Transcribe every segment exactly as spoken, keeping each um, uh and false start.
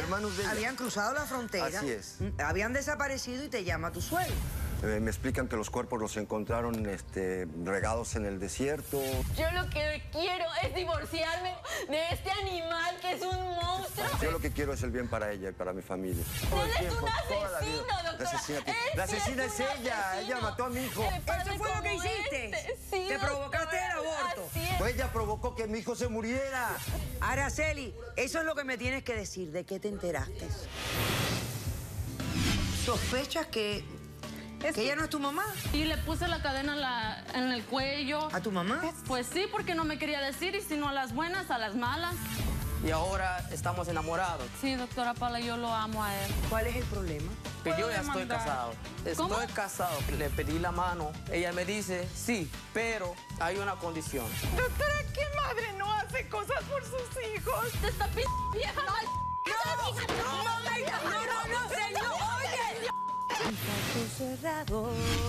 hermanos de ella. Habían cruzado la frontera. Así es. Habían desaparecido y te llama tu suegro. Eh, me explican que los cuerpos los encontraron este, regados en el desierto. Yo lo que quiero es divorciarme de este animal que es un monstruo. Yo lo que quiero es el bien para ella y para mi familia. Él es un asesino, doctora. La asesina, Él la sí asesina es, un ella. asesino. Ella mató a mi hijo. El padre ¿Eso fue lo que como hiciste? este. Sí, ¿Te provocaste doctora, el aborto? así es. Pues ella provocó que mi hijo se muriera. Araceli, eso es lo que me tienes que decir. ¿De qué te enteraste? ¿Sospechas que, Es que ella no es tu mamá? Y le puse la cadena en, la- en el cuello. ¿A tu mamá? Pues sí, porque no me quería decir, y si no a las buenas, a las malas. Y ahora estamos enamorados. Sí, doctora Paula, yo lo amo a él. ¿Cuál es el problema? Que yo ¿Puedo ya estoy demandar? casado. Estoy ¿Cómo? casado. Le pedí la mano. Ella me dice, sí, pero hay una condición. Doctora, ¿qué madre no hace cosas por sus hijos? Te está p vieja mal. No, no, no, no, señor, oye. Caso cerrado,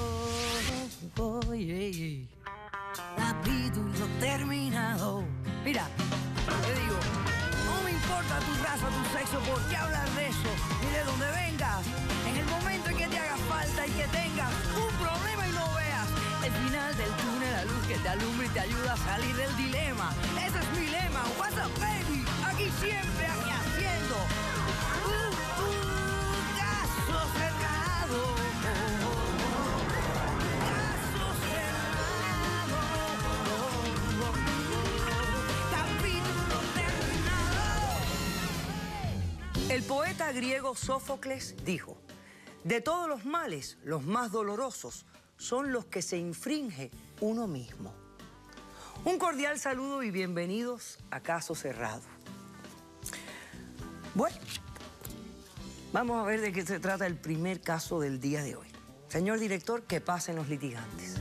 oye, capítulo terminado. Mira, te digo, no me importa tu raza, tu sexo, por qué hablar de eso, ni de dónde vengas. En el momento en que te haga falta y que tengas un problema y no veas el final del túnel, la luz que te alumbra y te ayuda a salir del dilema. Ese es mi lema, what's up, baby, aquí siempre, aquí haciendo un, un caso cerrado. Caso cerrado. Capítulo terminado. El poeta griego Sófocles dijo: de todos los males, los más dolorosos son los que se infringe uno mismo. Un cordial saludo y bienvenidos a Caso Cerrado. Bueno, vamos a ver de qué se trata el primer caso del día de hoy. Señor director, que pasen los litigantes.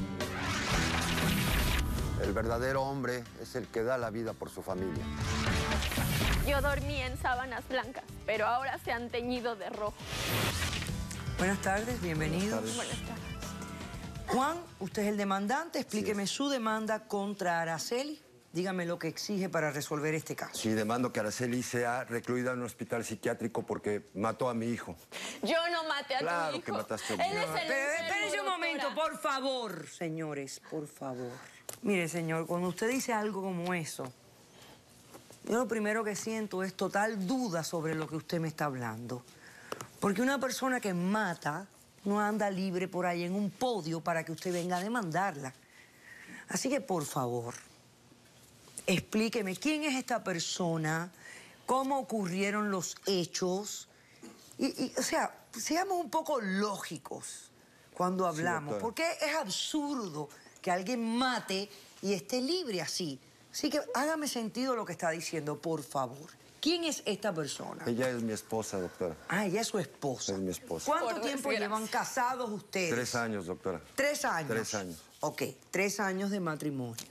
El verdadero hombre es el que da la vida por su familia. Yo dormí en sábanas blancas, pero ahora se han teñido de rojo. Buenas tardes, bienvenidos. Buenas Buenas tardes. Juan, usted es el demandante. Explíqueme su demanda contra Araceli. Dígame lo que exige para resolver este caso. Sí, demando que Araceli sea recluida en un hospital psiquiátrico porque mató a mi hijo. Yo no maté a Claro tu hijo. que mataste a mi Él hijo. es el Pero enfermo, espérense un momento, doctora. por favor, señores, por favor. Mire, señor, cuando usted dice algo como eso, yo lo primero que siento es total duda sobre lo que usted me está hablando. Porque una persona que mata no anda libre por ahí en un podio para que usted venga a demandarla. Así que, por favor, explíqueme quién es esta persona, cómo ocurrieron los hechos. Y, y, o sea, seamos un poco lógicos cuando hablamos, doctora. porque es absurdo que alguien mate y esté libre así. Así que hágame sentido lo que está diciendo, por favor. ¿Quién es esta persona? Ella es mi esposa, doctora. Ah, ella es su esposa. Es mi esposa. ¿Cuánto Por tiempo desgracia. llevan casados ustedes? Tres años, doctora. ¿Tres años? Tres años. Ok, tres años de matrimonio.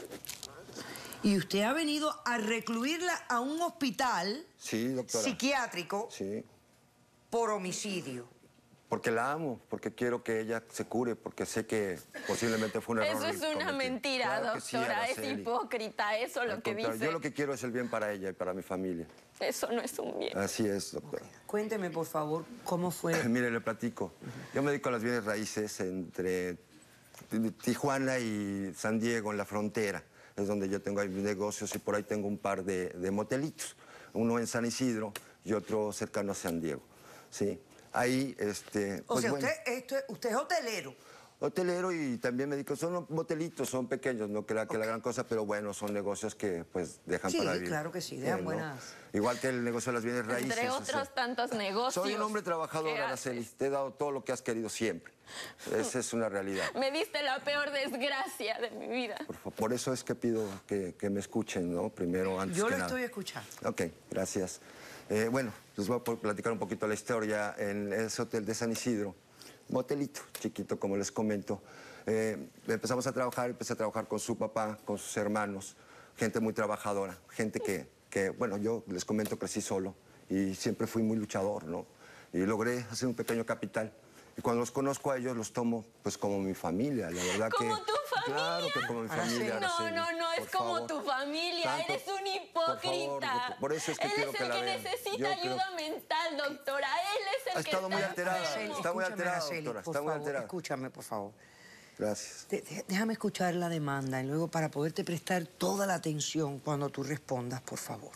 Y usted ha venido a recluirla a un hospital Sí, doctora. psiquiátrico Sí. por homicidio. Porque la amo, porque quiero que ella se cure, porque sé que posiblemente fue un error. Eso es que una cometí. mentira, Claro que sí, doctora. es Araceli. hipócrita eso Al lo que contrario, dice. Yo lo que quiero es el bien para ella y para mi familia. Eso no es un bien. Así es, doctora. Cuénteme, por favor, cómo fue. Mire, le platico. Yo me dedico a las bienes raíces entre Tijuana y San Diego, en la frontera. Es donde yo tengo ahí mis negocios y por ahí tengo un par de, de motelitos. Uno en San Isidro y otro cercano a San Diego. Sí. Ahí, este... O pues, sea, bueno, usted, esto, es- usted es hotelero. hotelero y también me dedico... Son motelitos, son pequeños, no crea que la gran cosa, pero bueno, son negocios que pues dejan Sí, para vivir. claro que sí, dejan bien, ¿no? buenas. Igual que el negocio de las bienes raíces. Entre o otros sea, tantos negocios. soy un hombre trabajador, ¿Qué Araceli. haces? Te he dado todo lo que has querido siempre. Esa es una realidad. Me diste la peor desgracia de mi vida. Por, fa- por eso es que pido que, que me escuchen, ¿no? Primero, antes Yo que lo nada. estoy escuchando. Ok, gracias. Eh, bueno, les voy a po- platicar un poquito la historia. En ese hotel de San Isidro, motelito chiquito, como les comento, eh, empezamos a trabajar, empecé a trabajar con su papá, con sus hermanos, gente muy trabajadora, gente que, que, bueno, yo les comento, crecí solo y siempre fui muy luchador, ¿no? Y logré hacer un pequeño capital Y cuando los conozco a ellos, los tomo pues como mi familia, la verdad que... ¿Como tu familia? Claro que como mi familia, No, Araceli, no, no, es por como favor. tu familia. Tanto- Eres un por favor, hipócrita. por- por eso es que Él quiero es que el la que vean. necesita Yo ayuda creo- mental, doctora. Él es el Ha que estado muy está alterada, enfermo. está muy Escúchame, alterada, Araceli, doctora, por está muy favor, alterada. escúchame, por favor. Gracias. De- de- déjame escuchar la demanda y luego para poderte prestar toda la atención cuando tú respondas, por favor.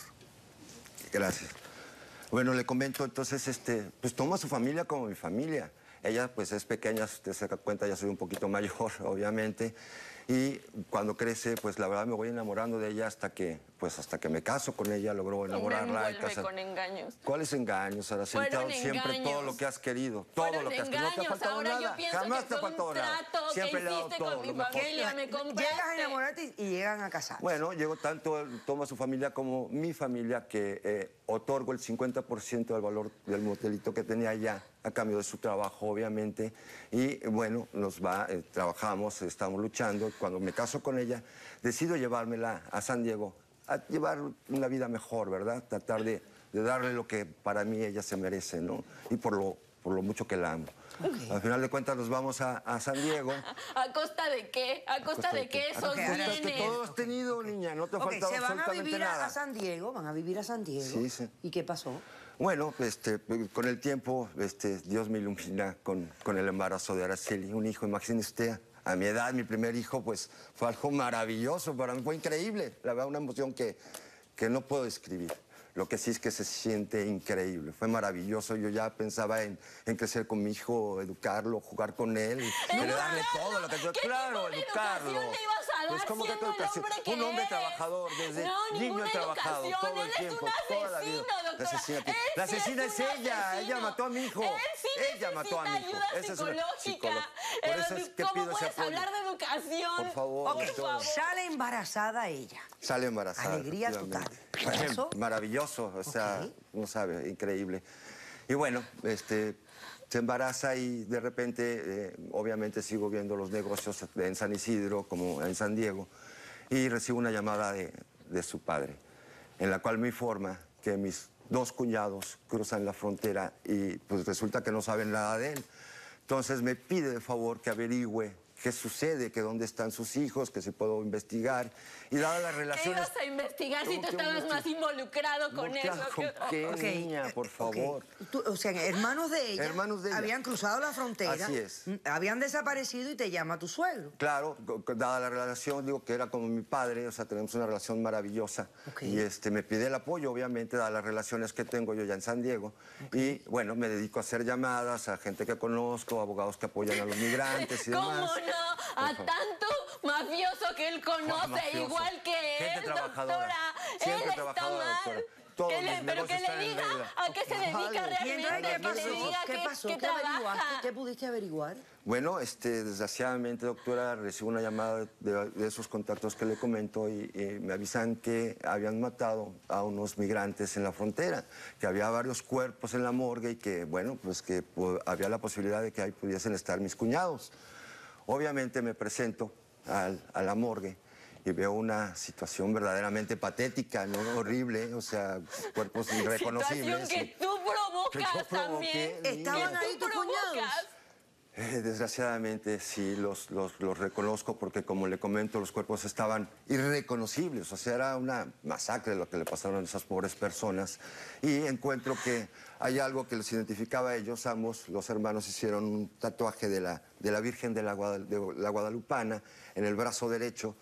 Gracias. Bueno, le comento entonces, este, pues tomo a su familia como mi familia. Ella pues es pequeña, si usted se da cuenta, ya soy un poquito mayor, obviamente. Y cuando crece, pues la verdad me voy enamorando de ella hasta que, pues hasta que me caso con ella, logro No me enamorarla. y envuelve casar- con engaños. ¿Cuáles engaños, Araceli? Fueron Te he dado siempre engaños. todo lo que has querido. Todo Fueron lo que has querido. No te ha engaños. faltado Ahora nada. yo pienso Jamás que te ha fue un faltado nada. trato que Siempre le he dado hiciste todo con mi lo mejor. familia. Me compraste. Llegas a enamorarte y llegan a casar. Bueno, llego tanto, tomo a su familia como mi familia, que eh, otorgo el cincuenta por ciento del valor del motelito que tenía allá, a cambio de su trabajo, obviamente. Y bueno, nos va, eh, trabajamos, estamos luchando. Cuando me caso con ella, decido llevármela a San Diego, a llevar una vida mejor, ¿verdad? Tratar de, de darle lo que para mí ella se merece, ¿no? Y por lo, por lo mucho que la amo. Ok. Al final de cuentas nos vamos a, a San Diego. ¿A costa de qué? ¿A costa de qué esos Ok, ahora- Cosas que bienes? todo has tenido, niña, no te ha Ok, faltado se van a absolutamente vivir a, nada. a San Diego, van a vivir a San Diego. Sí, sí. ¿Y qué pasó? Bueno, este, con el tiempo, este, Dios me ilumina con, con el embarazo de Araceli, un hijo. Imagínese usted, a mi edad, mi primer hijo, pues fue algo maravilloso, para mí fue increíble. La verdad, una emoción que, que no puedo describir. Lo que sí es que se siente increíble, fue maravilloso. Yo ya pensaba en, en crecer con mi hijo, educarlo, jugar con él, heredarle todo lo que yo... ¿Qué Claro, tipo de educarlo. educación le ibas a dar Pues, ¿cómo que siendo el educación? hombre que Un hombre eres? trabajador, desde No, niño ninguna he trabajado educación, todo el él es tiempo, un toda la vida. asesino, doctora. La asesina, Él la sí asesina es es, un ella, asesino. ella mató a mi hijo. Él sí Ella mató a mi hijo. necesita ayuda Esa es una psicológica. psicóloga. Por Eh, eso es que ¿Cómo pido ese puedes apoyo. hablar de educación? Por favor, Ok, doctora. sale embarazada ella. Sale embarazada. Alegría efectivamente. total. ¿Eso? Maravilloso, o sea, Ok. no sabe, increíble. Y bueno, este, se embaraza y de repente, eh, obviamente sigo viendo los negocios en San Isidro como en San Diego y recibo una llamada de, de su padre, en la cual me informa que mis dos cuñados cruzan la frontera y pues resulta que no saben nada de él. Entonces me pide de favor que averigüe qué sucede, que dónde están sus hijos, que si puedo investigar. Y dadas las ¿Qué relaciones... ibas a investigar si ¿Cómo tú que estabas investigar? más involucrado con eso? Involucrado con que- qué, Ok, niña, eh, por ok. favor. Tú- o sea, hermanos de ella. Hermanos de ella. Habían cruzado la frontera. Así es. mm, Habían desaparecido y te llama tu suegro. Claro, co- co- dada la relación, digo que era como mi padre, o sea, tenemos una relación maravillosa. Ok. Y este, me pide el apoyo, obviamente, dadas las relaciones que tengo yo ya en San Diego. Y bueno, me dedico a hacer llamadas a gente que conozco, abogados que apoyan a los migrantes y ¿Cómo demás. no? A tanto mafioso que él conoce, Mafioso. igual que Gente él, trabajadora. doctora. Siempre él está trabajadora, mal. doctora. Todos Que le- mis pero que negocios le están en diga regla. a qué se dedica Vale. ¿Y realmente, entonces qué que le pasó? diga ¿Qué que, pasó? que ¿Qué averiguaste? trabaja. ¿Qué pudiste averiguar? Bueno, este, desgraciadamente, doctora, recibo una llamada de, de esos contactos que le comento y, y me avisan que habían matado a unos migrantes en la frontera, que había varios cuerpos en la morgue y que, bueno, pues que pu- había la posibilidad de que ahí pudiesen estar mis cuñados. Obviamente me presento al- a la morgue y veo una situación verdaderamente patética, ¿no? Horrible, o sea, cuerpos irreconocibles. Situación que tú provocas Que yo provoqué, también. niña. Estaban Que ahí tú tus cuñados. provocas. Eh, desgraciadamente sí, los, los, los reconozco porque, como le comento, los cuerpos estaban irreconocibles. O sea, era una masacre lo que le pasaron a esas pobres personas. Y encuentro que hay algo que los identificaba a ellos. Ambos, los hermanos, hicieron un tatuaje de la, de la Virgen de la, Guadal- de la Guadalupana en el brazo derecho.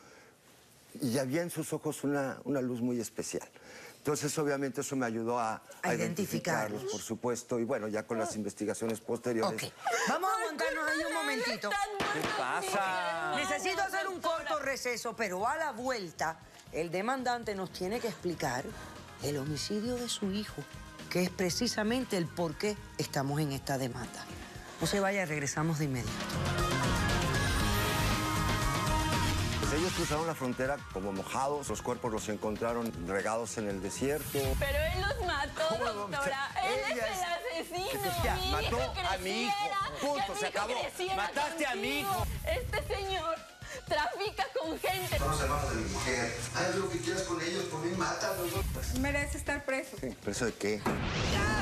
Y había en sus ojos una, una luz muy especial. Entonces, obviamente, eso me ayudó a, A identificarlos. por supuesto. Y bueno, ya con las investigaciones posteriores... Ok. Vamos a aguantarnos ahí un momentito. ¿Qué pasa? Necesito hacer un corto receso, pero a la vuelta, el demandante nos tiene que explicar el homicidio de su hijo, que es precisamente el por qué estamos en esta demanda. No se vaya, regresamos de inmediato. Pues ellos cruzaron la frontera como mojados, los cuerpos los encontraron regados en el desierto. Pero él los mató, ¿Cómo? doctora. Él Ella es es- el asesino. Entonces ya, mi mató hijo a mi hijo. creciera, Punto, que mi se hijo acabó. creciera Mataste a mi contigo. hijo. Este señor trafica con gente. Somos hermanos de mi mujer. Haz lo que quieras con ellos, por mí mátalos. Merece estar preso. ¿Pero eso de qué? Ya,